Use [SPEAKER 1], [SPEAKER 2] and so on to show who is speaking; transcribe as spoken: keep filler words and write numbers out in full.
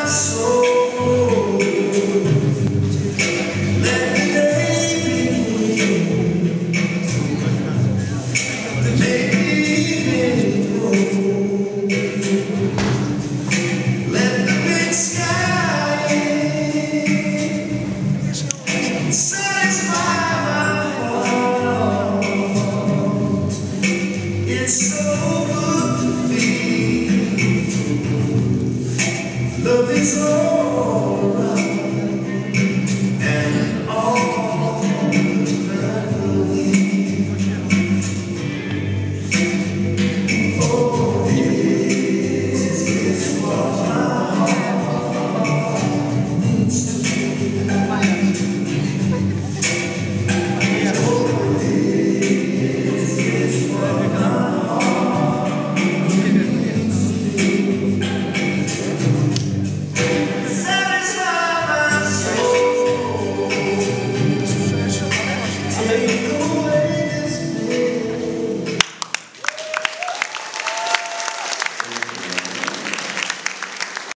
[SPEAKER 1] soul. Let the day begin. The day begin. Let the big sky satisfy my heart. It's so good to feel. Love is all